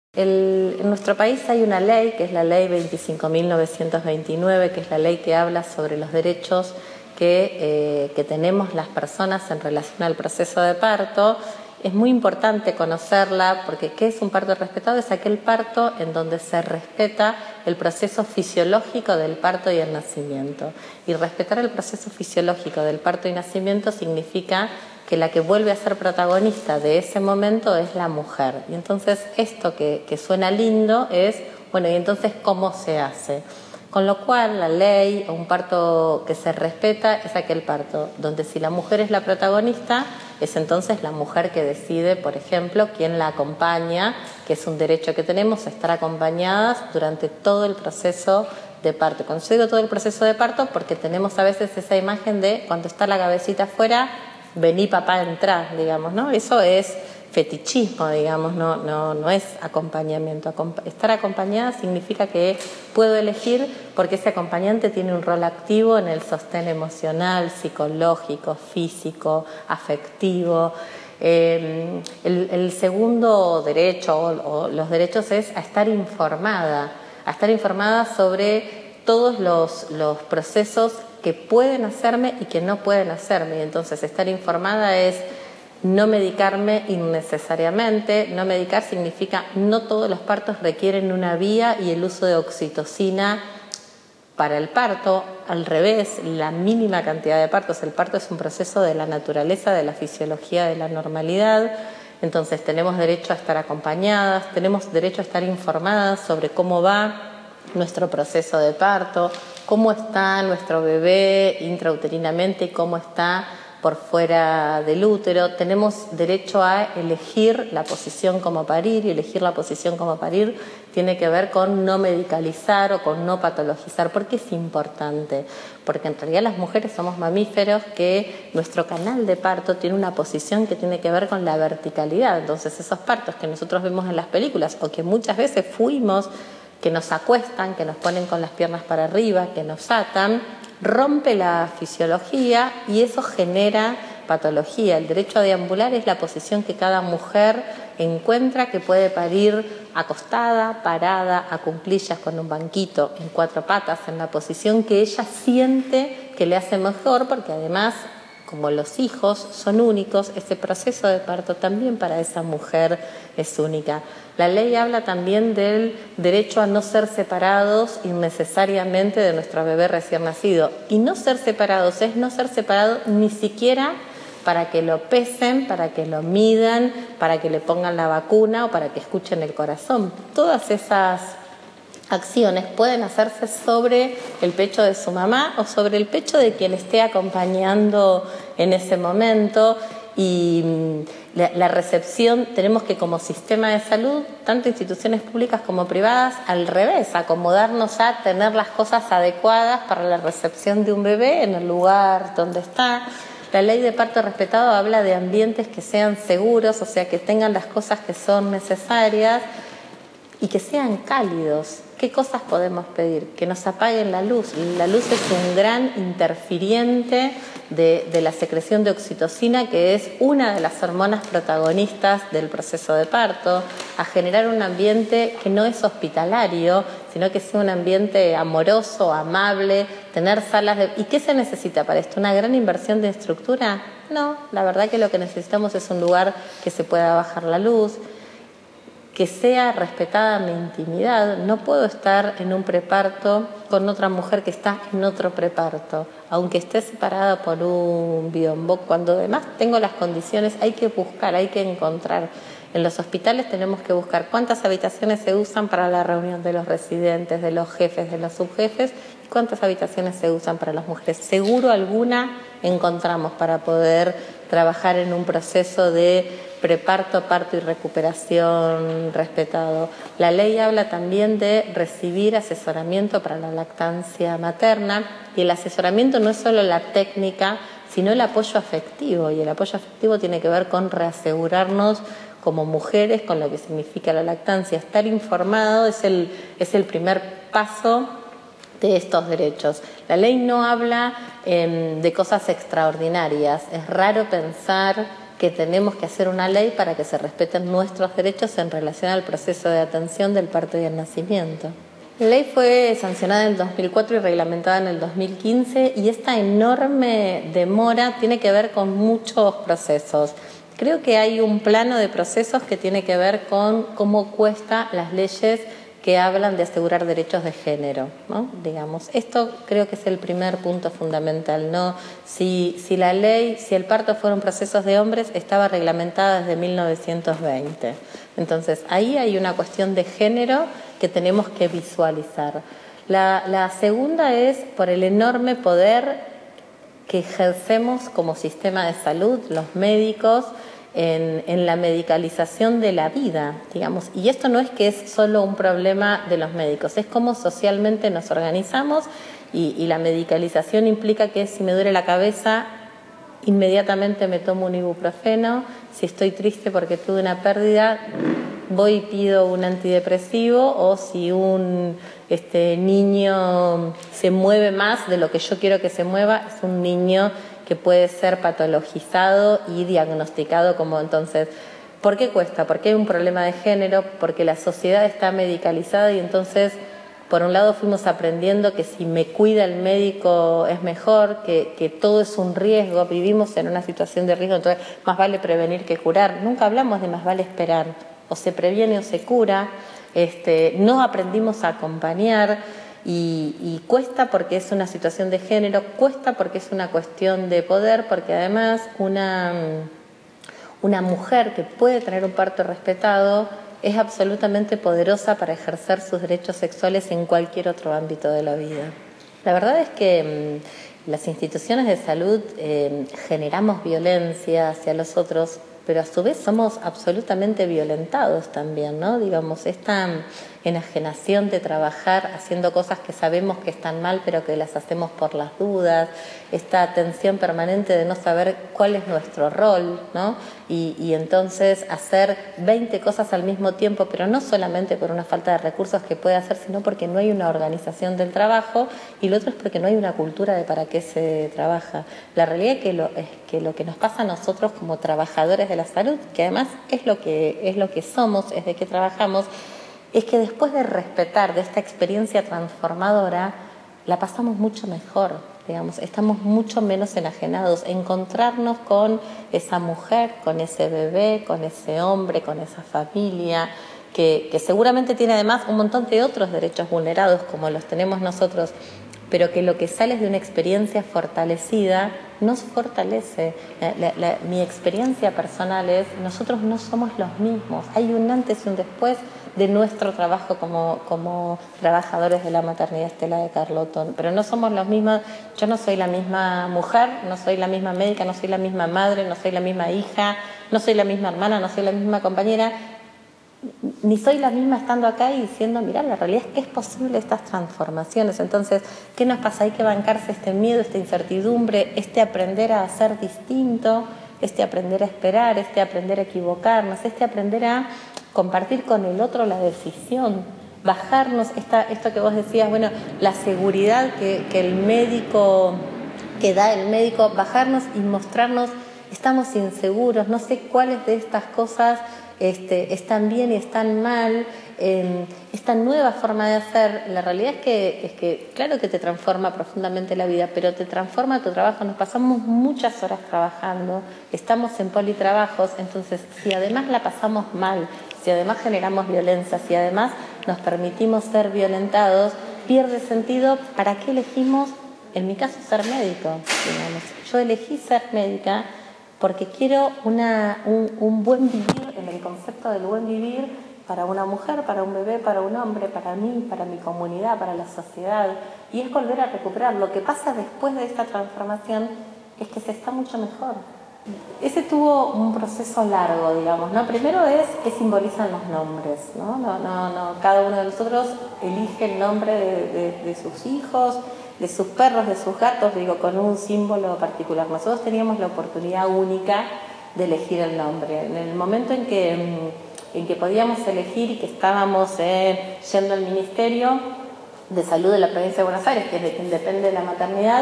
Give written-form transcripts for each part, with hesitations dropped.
En nuestro país hay una ley, que es la ley 25.929, que es la ley que habla sobre los derechos que tenemos las personas en relación al proceso de parto. Es muy importante conocerla porque ¿qué es un parto respetado? Es aquel parto en donde se respeta el proceso fisiológico del parto y el nacimiento. Y respetar el proceso fisiológico del parto y nacimiento significa que la que vuelve a ser protagonista de ese momento es la mujer. Y entonces esto que suena lindo es, bueno, ¿y entonces cómo se hace? Con lo cual la ley o un parto que se respeta es aquel parto donde si la mujer es la protagonista, es entonces la mujer que decide, por ejemplo, quién la acompaña, que es un derecho que tenemos, estar acompañadas durante todo el proceso de parto. Cuando yo digo todo el proceso de parto, porque tenemos a veces esa imagen de cuando está la cabecita afuera, vení papá, entrá, digamos, ¿no? Eso es fetichismo, digamos, no es acompañamiento. Estar acompañada significa que puedo elegir porque ese acompañante tiene un rol activo en el sostén emocional, psicológico, físico, afectivo. El segundo derecho o los derechos es a estar informada sobre todos los procesos que pueden hacerme y que no pueden hacerme. Y entonces estar informada es no medicarme innecesariamente. No medicar significa no todos los partos requieren una vía y el uso de oxitocina para el parto. Al revés, la mínima cantidad de partos. El parto es un proceso de la naturaleza, de la fisiología, de la normalidad. Entonces tenemos derecho a estar acompañadas, tenemos derecho a estar informadas sobre cómo va nuestro proceso de parto, cómo está nuestro bebé intrauterinamente y cómo está por fuera del útero. Tenemos derecho a elegir la posición como parir, y elegir la posición como parir tiene que ver con no medicalizar o con no patologizar. ¿Por qué es importante? Porque en realidad las mujeres somos mamíferos que nuestro canal de parto tiene una posición que tiene que ver con la verticalidad. Entonces esos partos que nosotros vemos en las películas o que muchas veces fuimos, que nos acuestan, que nos ponen con las piernas para arriba, que nos atan, rompe la fisiología y eso genera patología. El derecho a deambular es la posición que cada mujer encuentra, que puede parir acostada, parada, a cuclillas, con un banquito, en cuatro patas, en la posición que ella siente que le hace mejor, porque además, como los hijos son únicos, ese proceso de parto también para esa mujer es única. La ley habla también del derecho a no ser separados innecesariamente de nuestro bebé recién nacido. Y no ser separados es no ser separados ni siquiera para que lo pesen, para que lo midan, para que le pongan la vacuna o para que escuchen el corazón. Todas esas acciones pueden hacerse sobre el pecho de su mamá o sobre el pecho de quien esté acompañando en ese momento. Y la recepción, tenemos que como sistema de salud, tanto instituciones públicas como privadas, al revés, acomodarnos a tener las cosas adecuadas para la recepción de un bebé en el lugar donde está. La ley de parto respetado habla de ambientes que sean seguros, o sea, que tengan las cosas que son necesarias y que sean cálidos. ¿Qué cosas podemos pedir? Que nos apaguen la luz. La luz es un gran interfiriente de la secreción de oxitocina, que es una de las hormonas protagonistas del proceso de parto, a generar un ambiente que no es hospitalario, sino que sea un ambiente amoroso, amable, tener salas de... ¿Y qué se necesita para esto? ¿Una gran inversión de estructura? No, la verdad que lo que necesitamos es un lugar que se pueda bajar la luz, que sea respetada mi intimidad. No puedo estar en un preparto con otra mujer que está en otro preparto, aunque esté separada por un biombo. Cuando además tengo las condiciones, hay que buscar, hay que encontrar. En los hospitales tenemos que buscar cuántas habitaciones se usan para la reunión de los residentes, de los jefes, de los subjefes, y cuántas habitaciones se usan para las mujeres. Seguro alguna encontramos para poder trabajar en un proceso de preparto, parto y recuperación respetado. La ley habla también de recibir asesoramiento para la lactancia materna, y el asesoramiento no es solo la técnica, sino el apoyo afectivo, y el apoyo afectivo tiene que ver con reasegurarnos como mujeres con lo que significa la lactancia. Estar informado es el primer paso de estos derechos. La ley no habla de cosas extraordinarias. Es raro pensar que tenemos que hacer una ley para que se respeten nuestros derechos en relación al proceso de atención del parto y el nacimiento. La ley fue sancionada en el 2004 y reglamentada en el 2015, y esta enorme demora tiene que ver con muchos procesos. Creo que hay un plano de procesos que tiene que ver con cómo cuesta las leyes que hablan de asegurar derechos de género, ¿no? Digamos, esto creo que es el primer punto fundamental, ¿no? Si la ley, si el parto fueron procesos de hombres, estaba reglamentada desde 1920. Entonces, ahí hay una cuestión de género que tenemos que visualizar. La segunda es por el enorme poder que ejercemos como sistema de salud, los médicos, en la medicalización de la vida, digamos. Y esto no es que es solo un problema de los médicos, es cómo socialmente nos organizamos, y la medicalización implica que si me duele la cabeza, inmediatamente me tomo un ibuprofeno. Si estoy triste porque tuve una pérdida, voy y pido un antidepresivo. O si un niño se mueve más de lo que yo quiero que se mueva, es un niño que puede ser patologizado y diagnosticado como. Entonces, ¿por qué cuesta? Porque hay un problema de género, porque la sociedad está medicalizada, y entonces, por un lado, fuimos aprendiendo que si me cuida el médico es mejor, que todo es un riesgo, vivimos en una situación de riesgo, entonces más vale prevenir que curar. Nunca hablamos de más vale esperar, o se previene o se cura. No aprendimos a acompañar. Y cuesta porque es una situación de género, cuesta porque es una cuestión de poder, porque además una mujer que puede tener un parto respetado es absolutamente poderosa para ejercer sus derechos sexuales en cualquier otro ámbito de la vida. La verdad es que las instituciones de salud generamos violencia hacia los otros, pero a su vez somos absolutamente violentados también, ¿no? Digamos, esta enajenación de trabajar haciendo cosas que sabemos que están mal, pero que las hacemos por las dudas, esta tensión permanente de no saber cuál es nuestro rol, ¿no? Y entonces hacer 20 cosas al mismo tiempo, pero no solamente por una falta de recursos que puede hacer, sino porque no hay una organización del trabajo, y lo otro es porque no hay una cultura de para qué se trabaja. La realidad es que lo que nos pasa a nosotros como trabajadores de la salud, que además es lo que somos, es de qué trabajamos, es que después de respetar de esta experiencia transformadora, la pasamos mucho mejor, digamos, estamos mucho menos enajenados. Encontrarnos con esa mujer, con ese bebé, con ese hombre, con esa familia, que seguramente tiene además un montón de otros derechos vulnerados como los tenemos nosotros, pero que lo que sale es de una experiencia fortalecida nos fortalece. Mi experiencia personal es, nosotros no somos los mismos, hay un antes y un después de nuestro trabajo como trabajadores de la maternidad Estela de Carlotto, pero no somos los mismos. Yo no soy la misma mujer, no soy la misma médica, no soy la misma madre, no soy la misma hija, no soy la misma hermana, no soy la misma compañera, ni soy la misma estando acá y diciendo, mirá, la realidad es que es posible estas transformaciones. Entonces, ¿qué nos pasa? Hay que bancarse este miedo, esta incertidumbre, aprender a ser distinto, aprender a esperar, aprender a equivocarnos, aprender a compartir con el otro la decisión, bajarnos esto que vos decías, bueno, la seguridad que el médico, que da el médico, bajarnos y mostrarnos, estamos inseguros, no sé cuáles de estas cosas están bien y están mal, esta nueva forma de hacer. La realidad es que claro que te transforma profundamente la vida, pero te transforma tu trabajo. Nos pasamos muchas horas trabajando, estamos en politrabajos, entonces si además la pasamos mal, si además generamos violencia, si además nos permitimos ser violentados, pierde sentido. ¿Para qué elegimos? En mi caso, ser médico, digamos. Yo elegí ser médica porque quiero un buen vivir, en el concepto del buen vivir, para una mujer, para un bebé, para un hombre, para mí, para mi comunidad, para la sociedad. Y es volver a recuperar. Lo que pasa después de esta transformación es que se está mucho mejor. Ese tuvo un proceso largo, digamos, ¿no? Primero es qué simbolizan los nombres, ¿no? Cada uno de nosotros elige el nombre de sus hijos, de sus perros, de sus gatos, digo, con un símbolo particular. Nosotros teníamos la oportunidad única de elegir el nombre. En el momento en que podíamos elegir y que estábamos yendo al Ministerio de Salud de la provincia de Buenos Aires, que es de quien depende la maternidad,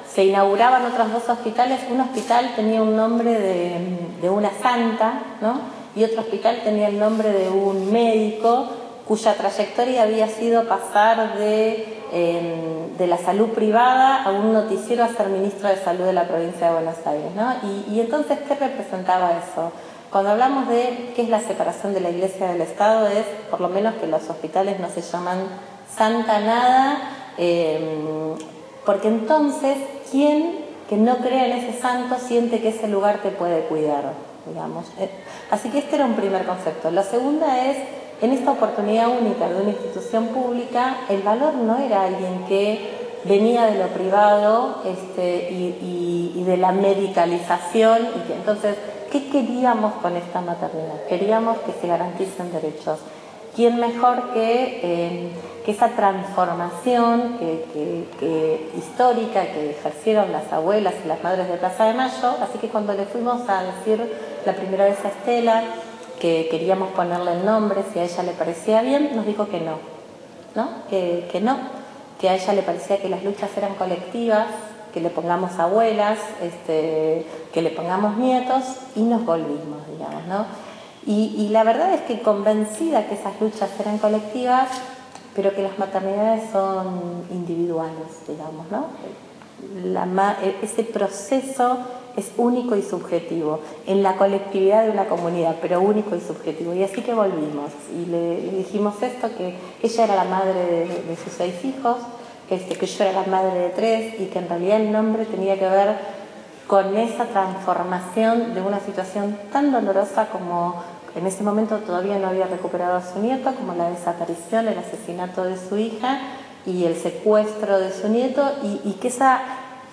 se inauguraban otros dos hospitales. Un hospital tenía un nombre de una santa, ¿no? Y otro hospital tenía el nombre de un médico cuya trayectoria había sido pasar de la salud privada a un noticiero a ser ministro de Salud de la provincia de Buenos Aires, ¿no? Y entonces, ¿qué representaba eso? Cuando hablamos de qué es la separación de la Iglesia del Estado, es por lo menos que los hospitales no se llaman santa nada, porque entonces, ¿quién que no crea en ese santo siente que ese lugar te puede cuidar, digamos? Así que este era un primer concepto. La segunda es, en esta oportunidad única de una institución pública, el valor no era alguien que venía de lo privado y de la medicalización, y que entonces, ¿qué queríamos con esta maternidad? Queríamos que se garanticen derechos. ¿Quién mejor que esa transformación histórica que ejercieron las abuelas y las madres de Plaza de Mayo? Así que cuando le fuimos a decir la primera vez a Estela que queríamos ponerle el nombre, si a ella le parecía bien, nos dijo que no, ¿no? Que no, que a ella le parecía que las luchas eran colectivas, que le pongamos abuelas, que le pongamos nietos, y nos volvimos, digamos, ¿no? Y la verdad es que convencida que esas luchas eran colectivas, pero que las maternidades son individuales, digamos, ¿no? Ese proceso es único y subjetivo, en la colectividad de una comunidad, pero único y subjetivo. Y así que volvimos, y le dijimos esto, que ella era la madre de sus 6 hijos, que yo era la madre de 3, y que en realidad el nombre tenía que ver con esa transformación de una situación tan dolorosa como en ese momento todavía no había recuperado a su nieto, como la desaparición, el asesinato de su hija y el secuestro de su nieto, y que esa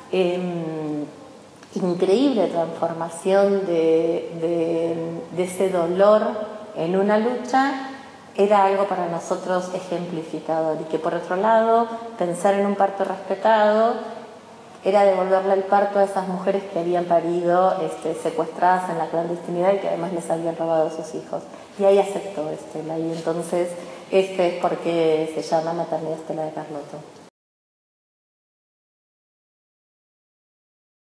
increíble transformación de ese dolor en una lucha era algo para nosotros ejemplificador, y que por otro lado pensar en un parto respetado era devolverle el parto a esas mujeres que habían parido secuestradas en la clandestinidad y que además les habían robado a sus hijos. Y ahí aceptó Estela, y entonces es porque se llama Maternidad Estela de Carlotto.